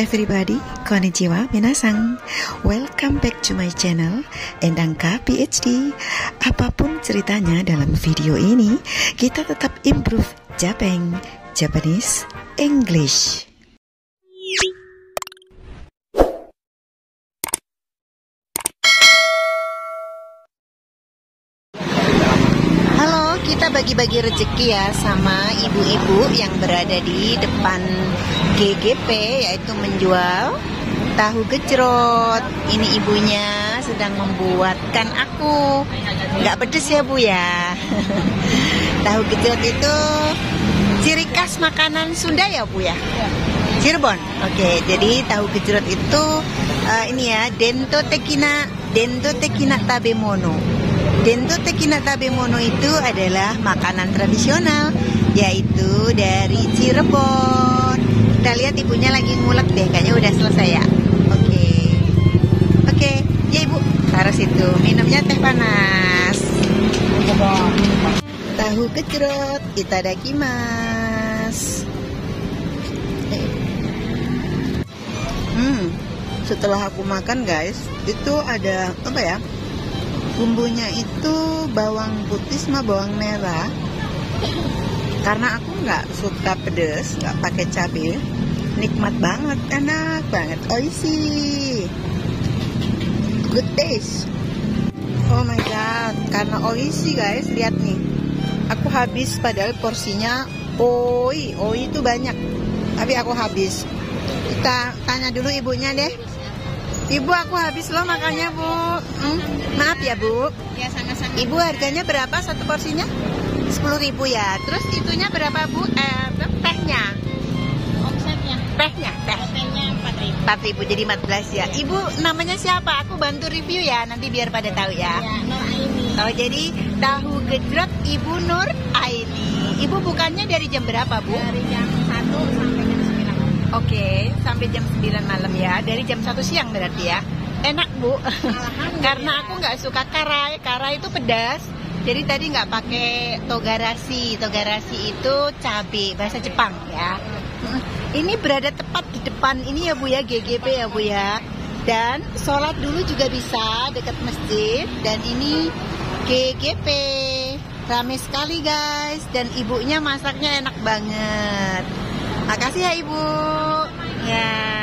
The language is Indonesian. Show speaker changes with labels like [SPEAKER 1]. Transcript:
[SPEAKER 1] everybody, konnichiwa minasang. Welcome back to my channel, Endangka PhD. Apapun ceritanya dalam video ini, kita tetap improve Japeng, Japanese, English. Halo, kita bagi-bagi rezeki ya sama ibu-ibu yang berada di depan GGP, yaitu menjual tahu gejrot. Ini ibunya sedang membuatkan aku. Nggak pedes ya Bu ya. Tahu gejrot itu ciri khas makanan Sunda ya Bu ya? Cirebon. Oke, jadi tahu gejrot itu ini ya, dento tekina tabemono. Dento tekina tabemono itu adalah makanan tradisional, yaitu dari Cirebon. Kita lihat ibunya lagi ngulek deh, kayaknya udah selesai ya. Oke, ya Ibu, taruh situ. Minumnya teh panas. Tahu gejrot, itadakimasu. Setelah aku makan guys, itu ada apa ya? Bumbunya itu bawang putih sama bawang merah. Karena aku nggak suka pedes, nggak pakai cabai, nikmat banget, enak banget, oishi, good taste. Oh my god, karena oishi guys, lihat nih, aku habis padahal porsinya oi itu banyak, tapi aku habis. Kita tanya dulu ibunya deh. Ibu, aku habis loh makannya Bu. Maaf ya Bu.
[SPEAKER 2] Ya sama-sama.
[SPEAKER 1] Ibu, harganya berapa satu porsinya? 10.000 ya. Terus itunya berapa Bu? Tehnya.
[SPEAKER 2] Omsetnya.
[SPEAKER 1] Tehnya 4.000 jadi 14 ya. Ibu namanya siapa? Aku bantu review ya, nanti biar pada tahu ya.
[SPEAKER 2] Ya, Nur Aini.
[SPEAKER 1] Oh, jadi tahu gejrot Ibu Nur Aini. Ibu bukannya dari jam berapa Bu?
[SPEAKER 2] Dari jam 1 sampai jam 9.
[SPEAKER 1] Oke, sampai jam 9 malam ya. Dari jam 1 siang berarti ya. Enak Bu. Karena aku nggak suka karai. Karai itu pedas. Jadi tadi nggak pakai togarasi. Togarasi itu cabai, bahasa Jepang ya. Ini berada tepat di depan ini ya Bu ya, GGP ya Bu ya. Dan sholat dulu juga bisa dekat masjid. Dan ini GGP. Rame sekali guys. Dan ibunya masaknya enak banget. Makasih ya Ibu. Ya.